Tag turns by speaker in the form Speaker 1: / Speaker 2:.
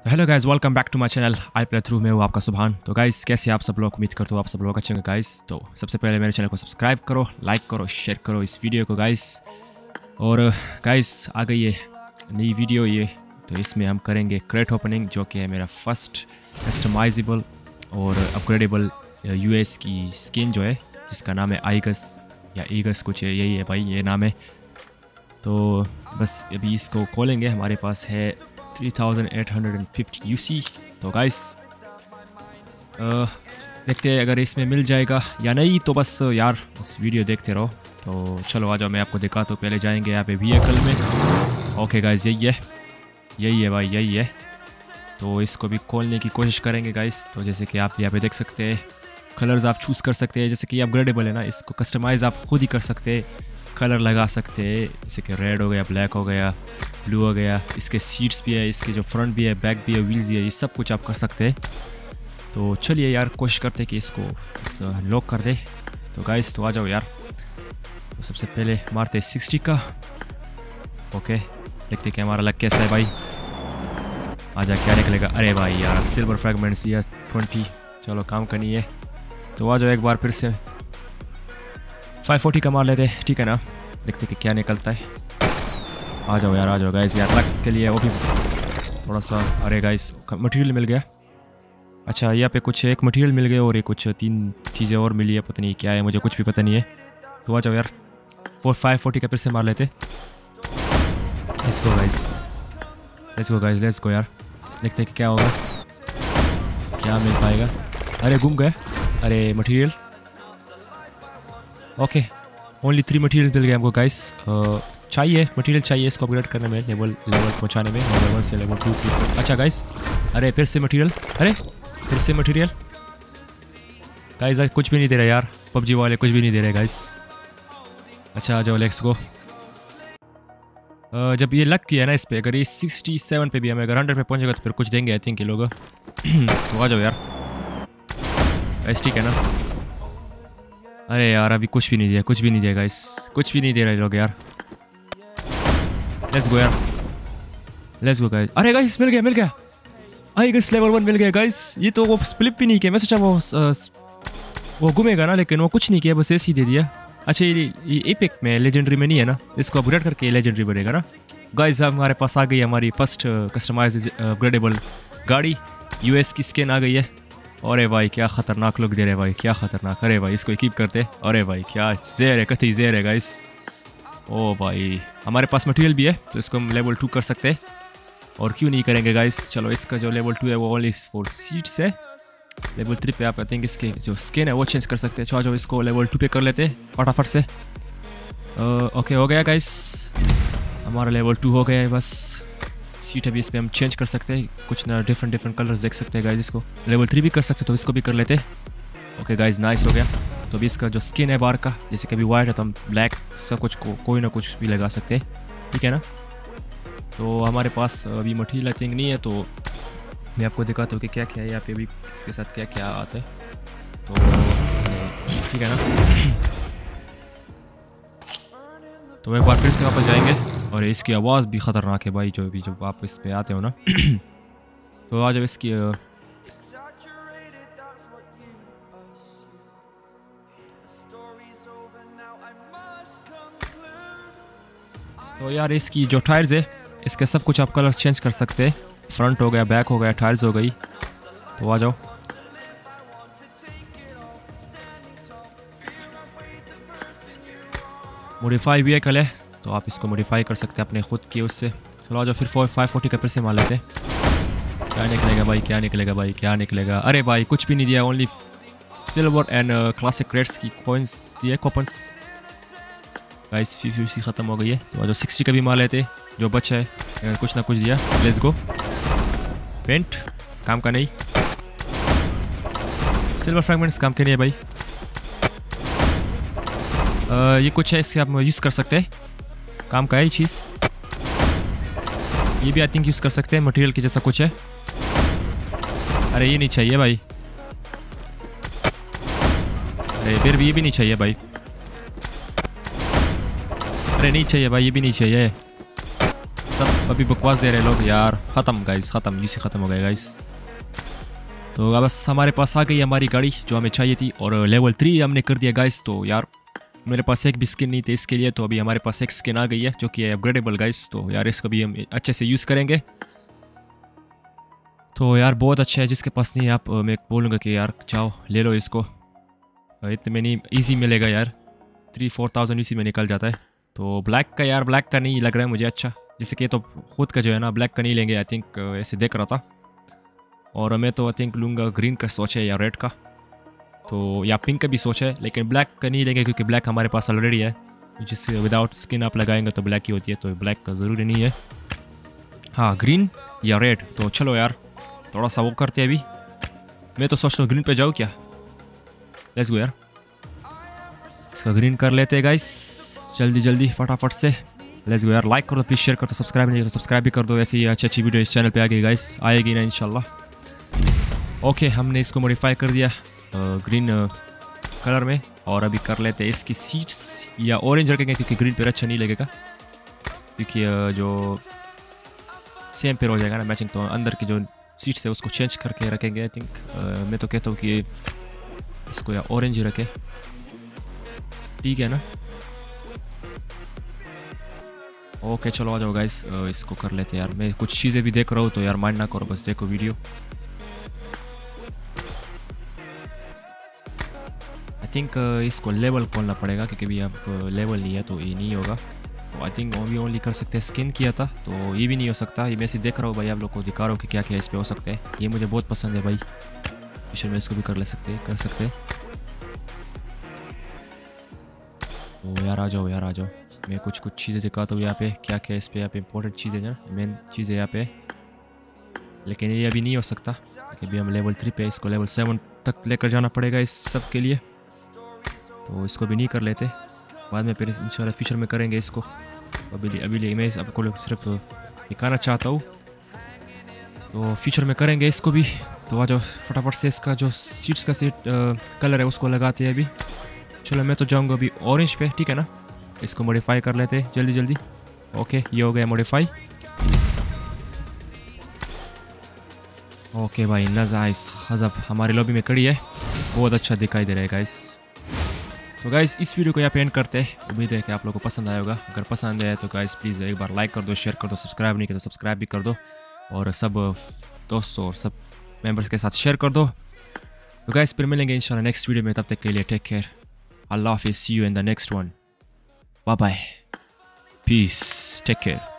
Speaker 1: Hello guys, welcome back to my channel I play through में हूँ आपका सुभान। तो गाइस कैसे आप सब लोग, उम्मीद करता हूँ आप सब लोग अच्छे होंगे गाइस। तो सबसे पहले मेरे चैनल को सब्सक्राइब करो, लाइक करो, शेयर करो इस वीडियो को गाइस। और गाइस आ गई है नई वीडियो ये, तो इसमें हम करेंगे क्रेट ओपनिंग, जो कि है मेरा फर्स्ट कस्टमाइजेबल और अपग्रेडेबल यूएस की स्किन जो है, जिसका नाम है आइगस या ईगस कुछ है, यही है भाई, ये नाम है। तो बस अभी इसको खोलेंगे। हमारे पास है 3850 यूसी। तो गाइस देखते हैं अगर इसमें मिल जाएगा या नहीं। तो बस यार बस वीडियो देखते रहो। तो चलो आ जाओ, मैं आपको दिखाता हूँ। पहले जाएंगे यहाँ पे व्हीकल में। ओके गाइस, यही है भाई, यही है। तो इसको भी खोलने की कोशिश करेंगे गाइस। तो जैसे कि आप यहाँ पे देख सकते हैं, कलर्स आप चूज़ कर सकते हैं। जैसे कि अपग्रेडेबल है ना, इसको कस्टमाइज़ आप खुद ही कर सकते हैं, कलर लगा सकते हैं। जैसे कि रेड हो गया, ब्लैक हो गया, ब्लू हो गया। इसके सीट्स भी है, इसके जो फ्रंट भी है, बैक भी है, व्हील्स भी है, ये सब कुछ आप कर सकते हैं। तो चलिए यार कोशिश करते हैं कि इसको लॉक कर दे। तो गाइस तो आ जाओ यार। तो सबसे पहले मारते हैं 60 का। ओके, देखते कि हमारा लक कैसा है भाई। आजा, क्या निकलेगा। अरे भाई यार सिल्वर फ्रैगमेंट्स या 20, चलो काम करनी है। तो आ जाओ एक बार फिर से 540 का मार लेते, ठीक है ना। देखते कि क्या निकलता है। आ जाओ यार, आ जाओ गाइस यार, लक के लिए वो भी थोड़ा सा। अरे गाइस मटेरियल मिल गया। अच्छा, यहाँ पे कुछ एक मटेरियल मिल गया और ये कुछ 3 चीज़ें और मिली है, पता नहीं क्या है, मुझे कुछ भी पता नहीं है। तो आ जाओ यार 540 का फिर से मार लेते। Let's go guys, let's go guys, let's go यार। देखते हैं कि क्या होगा, क्या मिल पाएगा। अरे घूम गए, अरे मटेरियल। ओके, ओनली 3 मटेरियल मिल गए हमको गाइस। चाहिए मटेरियल, चाहिए इसको अपग्रेड करने में, लेवल पहुंचाने में, लेवल 1 से लेवल 2 3। अच्छा गाइस, अरे फिर से मटेरियल, अरे फिर से मटेरियल गाइस। कुछ भी नहीं दे रहे यार, पबजी वाले कुछ भी नहीं दे रहे गाइस। अच्छा आ जाओ, लेट्स गो। जब ये लक किया ना इस पे, अगर ये 67 पे भी हमें अगर 100 पे पहुंचेगा तो फिर कुछ देंगे आई थिंक ये लोग। तो आ जाओ यार गाइस, ठीक है ना। अरे यार अभी कुछ भी नहीं दिया, कुछ भी नहीं दिया गाइस, कुछ भी नहीं दे रहे लोग यार। लेट्स गो यार, लेट्स गो गाइस। अरे गाइस मिल गया आई गाइस, लेवल 1 मिल गया गाइस। ये तो वो स्प्लिप भी नहीं किया, मैं सोचा वो घूमेगा ना, लेकिन वो कुछ नहीं किया, बस ऐसे ही दे दिया। अच्छा ये एपिक में लेजेंडरी में नहीं है ना, इसको अपग्रेड करके लेजेंडरी बनेगा ना गाइस। अब हमारे पास आ गई हमारी फर्स्ट कस्टमाइज अपग्रेडेबल गाड़ी, यूएस की स्किन आ गई है। अरे भाई क्या खतरनाक लुक दे रहे भाई, क्या खतरनाक। अरे भाई इसको इक्विप करते। अरे भाई क्या ज़ेर है, कथी ज़ेर है गाइस। ओ भाई हमारे पास मटेरियल भी है, तो इसको हम लेवल 2 कर सकते हैं, और क्यों नहीं करेंगे गाइस। चलो इसका जो लेवल 2 है वो ओनली 4 सीट्स है। लेवल 3 पे आप आई थिंक इसके जो स्किन है वो चेंज कर सकते हैं। चलो जो इसको लेवल 2 पे कर लेते हैं फटाफट से। ओके हो गया गाइस, हमारा लेवल 2 हो गया है। बस सीट अभी इस पर हम चेंज कर सकते हैं, कुछ ना डिफरेंट कलर्स देख सकते हैं गाइस। इसको लेवल 3 भी कर सकते, तो इसको भी कर लेते। ओके गाइस नाइस हो गया। तो अभी इसका जो स्किन है बाहर का, जैसे कि अभी वाइट है तो हम ब्लैक सब कुछ को कोई ना कुछ भी लगा सकते हैं, ठीक है ना। तो हमारे पास अभी मटेरियल आई थिंक नहीं है, तो मैं आपको दिखाता हूँ कि क्या क्या है यहाँ पे अभी, इसके साथ क्या क्या आता है। तो ठीक है ना। तो एक बार फिर से वापस जाएंगे, और इसकी आवाज़ भी ख़तरनाक है भाई, जो भी जब आप इस पे आते हो ना। तो आज जब इसकी तो यार इसकी जो टायर्स है, इसके सब कुछ आप कलर्स चेंज कर सकते हैं। फ्रंट हो गया, बैक हो गया, टायर्स हो गई। तो आ जाओ। मॉडिफाई व्हीकल है, तो आप इसको मॉडिफाई कर सकते हैं अपने खुद की उससे। चलो आ जाओ फिर 540 का फिर से मार लेते। क्या निकलेगा भाई, क्या निकलेगा भाई, क्या निकलेगा। अरे भाई कुछ भी नहीं दिया, only silver and classic creds की कॉइन्स दिए, कूपन्स गाइस। 50 ख़त्म हो गई है, तो आ जाओ 60 का भी मार लेते जो बचा है, अगर कुछ ना कुछ दिया। Let's go. पेंट काम का नहीं, सिल्वर फ्रैगमेंट्स काम के नहीं है भाई। ये कुछ है, इससे आप यूज़ कर सकते हैं, काम का है ये चीज़। ये भी आई थिंक यूज़ कर सकते हैं, मटेरियल के जैसा कुछ है। अरे ये नहीं चाहिए भाई, अरे फिर भी ये भी नहीं चाहिए भाई। अरे नहीं चाहिए भाई, ये भी नहीं चाहिए। सब अभी बकवास दे रहे लोग यार। ख़त्म गाइस, ख़त्म, यूसी ख़त्म हो गए गाइस। तो अब बस हमारे पास आ गई हमारी गाड़ी जो हमें चाहिए थी, और लेवल 3 हमने कर दिया गाइस। तो यार मेरे पास एक भी स्किन नहीं थी इसके लिए, तो अभी हमारे पास एक स्किन आ गई है जो कि है अपग्रेडेबल गाइस। तो यार इसको भी हम अच्छे से यूज़ करेंगे। तो यार बहुत अच्छा है, जिसके पास नहीं है आप मैं बोलूँगा कि यार जाओ ले लो इसको, इतने में नहीं ईजी मिलेगा यार, 3-4,000 इसी में निकल जाता है। तो ब्लैक का यार, ब्लैक का नहीं लग रहा है मुझे अच्छा, जैसे कि तो खुद का जो है ना ब्लैक का नहीं लेंगे आई थिंक, ऐसे देख रहा था। और मैं तो आई थिंक लूँगा ग्रीन का सोच है या रेड का, तो या पिंक का भी सोच है, लेकिन ब्लैक का नहीं लेंगे क्योंकि ब्लैक हमारे पास ऑलरेडी है, जिससे विदाउट स्किन आप लगाएंगे तो ब्लैक ही होती है, तो ब्लैक का ज़रूरी नहीं है। हाँ ग्रीन या रेड, तो चलो यार थोड़ा सा वो करते हैं अभी। मैं तो सोचता हूँ ग्रीन पे जाऊँ क्या, लेट्स गो यार, इसका ग्रीन कर लेते हैं गाइस जल्दी जल्दी फटाफट से। लेट्स गो यार, लाइक कर दो प्लीज़, शेयर कर दो, सब्सक्राइब नहीं किया तो सब्सक्राइब भी कर दो, ऐसी अच्छी अच्छी वीडियो इस चैनल पे आ गई गाइस, आएगी ना इंशाल्लाह। ओके हमने इसको मॉडिफाई कर दिया ग्रीन कलर में, और अभी कर लेते हैं इसकी सीट्स या ऑरेंज रखेंगे क्योंकि ग्रीन पे अच्छा नहीं लगेगा, क्योंकि जो सेम पे हो जाएगा ना मैचिंग, तो अंदर की जो सीट्स है उसको चेंज करके रखेंगे आई थिंक। मैं तो कहता हूँ कि इसको या ऑरेंज ही रखें, ठीक है ना। ओके चलो आ जाओ गाइस, इसको कर लेते हैं यार। मैं कुछ चीज़ें भी देख रहा हूँ तो यार माइंड ना करो, बस देखो वीडियो। आई थिंक इसको लेवल खोलना पड़ेगा क्योंकि भी अब लेवल नहीं है तो ये नहीं होगा। तो आई थिंक अभी ओनली कर सकते हैं, स्किन किया था तो ये भी नहीं हो सकता। ये मैं से देख रहा हूँ भाई, आप लोग को दिखा रहा हूँ कि क्या क्या इस पर हो सकता है। ये मुझे बहुत पसंद है भाई, मिशन में इसको भी कर सकते हैं। तो यार आ जाओ यार आ जाओ, मैं कुछ चीज़ें दिखाता हूँ यहाँ पे, क्या क्या इस पर यहाँ पे इंपॉर्टेंट चीज़ें ना, मेन चीज़ें यहाँ पे। लेकिन ये अभी नहीं हो सकता क्योंकि अभी हम लेवल 3 पे, इसको लेवल 7 तक लेकर जाना पड़ेगा इस सब के लिए। तो इसको भी नहीं कर लेते, बाद में फिर इंशाल्लाह फ्यूचर में करेंगे इसको। अभी मैं आपको सिर्फ दिखाना चाहता हूँ, तो फ्यूचर में करेंगे इसको भी। तो आ जाओ फटाफट से, इसका जो सीट्स का कलर है उसको लगाते हैं अभी। चलो मैं तो जाऊँगा अभी ऑरेंज पे, ठीक है ना। इसको मॉडिफाई कर लेते हैं जल्दी जल्दी। ओके ये हो गया मॉडिफाई। ओके भाई नाइस, गजब हमारी लॉबी में खड़ी है, बहुत अच्छा दिखाई दे रहा है गाइस। तो गाइस इस वीडियो को यहाँ पे एंड करते हैं, उम्मीद है कि आप लोगों को पसंद आया होगा। अगर पसंद आया तो गाइस प्लीज़ एक बार लाइक कर दो, शेयर कर दो, सब्सक्राइब नहीं किया तो सब्सक्राइब भी कर दो, और सब दोस्तों और सब मेंबर्स के साथ शेयर कर दो। तो गाइस फिर मिलेंगे इंशाल्लाह नेक्स्ट वीडियो में, तब तक के लिए टेक केयर, अल्लाह हाफिज़, see you in the next one, bye bye, peace, take care.